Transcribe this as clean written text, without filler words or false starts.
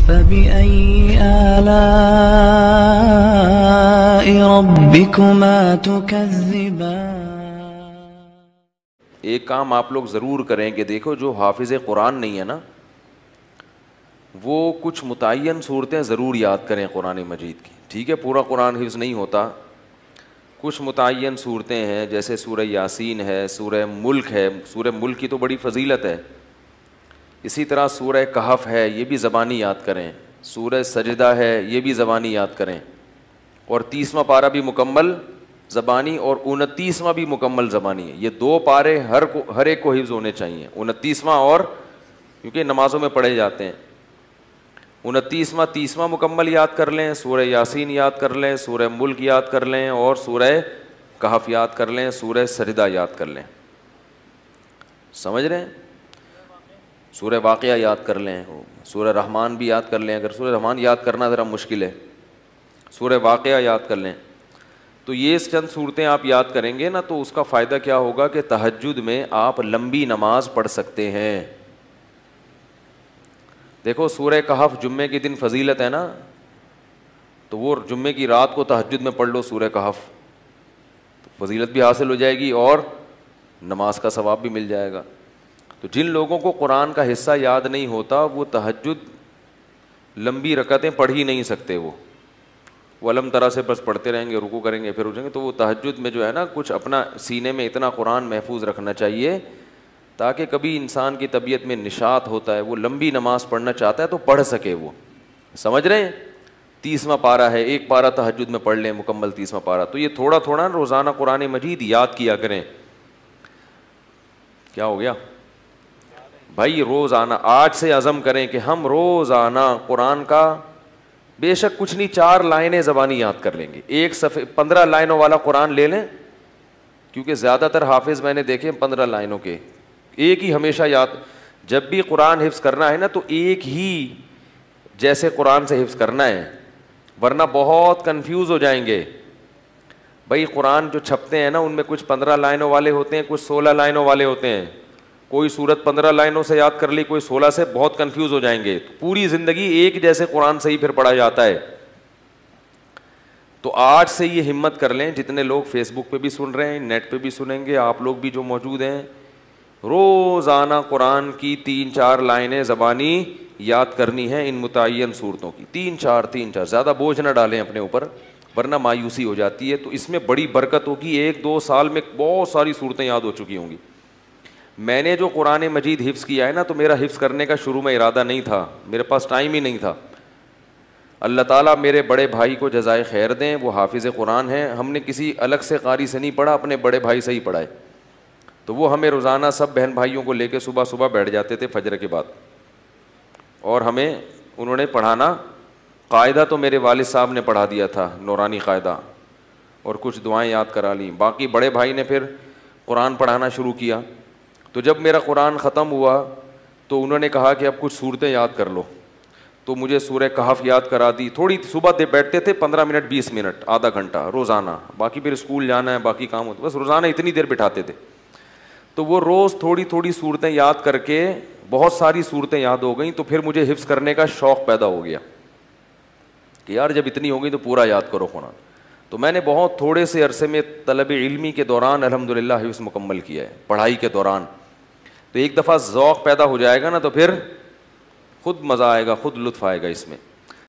فبأي آلاء ربكما تكذبان۔ ایک کام آپ لوگ ضرور کریں کہ دیکھو جو حافظ قرآن نہیں ہے نا وہ کچھ متعین صورتیں ضرور یاد کریں قرآن مجید کی، ٹھیک ہے؟ پورا قرآن حفظ نہیں ہوتا، کچھ متعین صورتیں ہیں، جیسے سورہ یاسین ہے، سورہ ملک ہے، سورہ ملک کی تو بڑی فضیلت ہے، اسی طرح سورہ کہف ہے، یہ بھی زبانی یاد کریں، سورہ سجدہ ہے، یہ بھی زبانی یاد کریں، اور 30واں پارہ بھی مکمل زبانی اور 29واں بھی مکمل زبانی ہے۔ یہ 2 پارے ہر ایک کو حفظ ہونے چاہیے، 29واں اور کیونکہ نمازوں میں پڑھے جاتے ہیں، 29واں 30واں مکمل یاد کر لیں، سورہ یاسین یاد کر لیں، سورہ ملک یاد کر لیں، اور سورہ کہف یاد کر لیں، سورہ سجدہ یاد کر لیں، سمجھ رہے ہیں؟ سورہ واقعہ یاد کر لیں، سورہ رحمان بھی یاد کر لیں، اگر سورہ رحمان یاد کرنا ذرا مشکل ہے، سورہ واقعہ یاد کر لیں۔ تو یہ چند صورتیں آپ یاد کریں گے نا تو اس کا فائدہ کیا ہوگا کہ تہجد میں آپ لمبی نماز پڑھ سکتے ہیں۔ دیکھو سورہ کہف جمعے کے دن فضیلت ہے نا، تو وہ جمعے کی رات کو تہجد میں پڑھ لو سورہ کہف، تو فضیلت بھی حاصل ہو جائے گی اور نماز کا ثواب بھی مل جائے گا۔ تو جن لوگوں کو قرآن کا حصہ یاد نہیں ہوتا وہ تہجد لمبی رکعتیں پڑھ ہی نہیں سکتے، وہ علم طرح سے بس پڑھتے رہیں گے، رکوع کریں گے پھر اٹھیں گے، تو وہ تہجد میں جو ہے نا کچھ اپنا سینے میں اتنا قرآن محفوظ رکھنا چاہیے تاکہ کبھی انسان کی طبیعت میں نشاط ہوتا ہے، وہ لمبی نماز پڑھنا چاہتا ہے تو پڑھ سکے، وہ سمجھ رہے ہیں؟ 30واں پارہ ہے، ایک پارہ تہجد میں پڑھ لیں مکمل 30واں پارہ، تو یہ تھوڑا تھوڑا روزانہ قرآن مجید یاد کیا کریں۔ کیا ہو گیا بھائی؟ روزانہ آج سے عزم کریں کہ ہم روزانہ قرآن کا بے شک کچھ نہیں 4 لائنیں زبانی یاد کر لیں گے، ایک صفحے 15 لائنوں والا قرآن لے لیں، کیونکہ زیادہ تر حافظ میں نے دیکھے 15 لائنوں کے، ایک ہی ہمیشہ یاد، جب بھی قرآن حفظ کرنا ہے نا تو ایک ہی جیسے قرآن سے حفظ کرنا ہے، ورنہ بہت کنفیوز ہو جائیں گے۔ بھائی قرآن جو چھپتے ہیں نا ان میں کچھ 15 لائنوں والے ہوتے ہیں، کچھ 16 لائنوں والے ہوتے ہیں، کوئی سورت 15 لائنوں سے یاد کر لی، کوئی 16 سے، بہت کنفیوز ہو جائیں گے، پوری زندگی ایک جیسے قرآن سے ہی پھر پڑھا جاتا ہے۔ تو آج سے یہ ہمت کر لیں، جتنے لوگ فیس بک پہ بھی سن رہے ہیں، نیٹ پہ بھی سنیں گے، آپ لوگ بھی جو موجود ہیں، روزانہ قرآن کی 3-4 لائنیں زبانی یاد کرنی ہیں ان متعین صورتوں کی، 3-4 زیادہ بوجھ نہ ڈالیں اپنے اوپر ورنہ مایوسی ہو جاتی ہے۔ تو اس میں بڑی برکت ہوگی، 1-2 سال میں بہت ساری صورتیں یاد ہو چکی ہوں گی۔ میں نے جو قرآن مجید حفظ کیا ہے نا تو میرا حفظ کرنے کا شروع میں ارادہ نہیں تھا، میرے پاس ٹائم ہی نہیں تھا۔ اللہ تعالیٰ میرے بڑے بھائی کو جزائے خیر دیں، وہ حافظ قرآن ہیں، ہم نے کسی الگ سے قاری سے نہیں پڑھا، اپنے بڑے بھائی سے ہی پڑھا ہے۔ تو وہ ہمیں روزانہ سب بہن بھائیوں کو لے کے صبح بیٹھ جاتے تھے فجر کے بعد، اور ہمیں انہوں نے پڑھانا، قاعدہ تو میرے والد صاحب نے پڑھا دیا تھا، نورانی قاعدہ، اور کچھ دعائیں یاد کرا لیں، باقی بڑے بھائی نے پھر قرآن پڑھانا شروع کیا۔ تو جب میرا قرآن ختم ہوا تو انہوں نے کہا کہ اب کچھ صورتیں یاد کر لو، تو مجھے سورہ کہف یاد کرا دی، تھوڑی صبح بیٹھتے تھے 15 منٹ 20 منٹ آدھا گھنٹہ روزانہ، باقی پھر اسکول جانا ہے باقی کام ہوتا، بس روزانہ اتنی دیر بٹھاتے تھے۔ تو وہ روز تھوڑی صورتیں یاد کر کے بہت ساری صورتیں یاد ہو گئیں، تو پھر مجھے حفظ کرنے کا شوق پیدا ہو گیا کہ یار جب اتنی ہو گئی تو پورا یاد کرو قرآن۔ تو میں نے بہت تھوڑے سے عرصے میں طلب علمی کے دوران الحمدللہ حفظ مکمل کیا ہے، پڑھائی کے دوران۔ تو ایک دفعہ ذوق پیدا ہو جائے گا نا تو پھر خود مزہ آئے گا، خود لطف آئے گا اس میں۔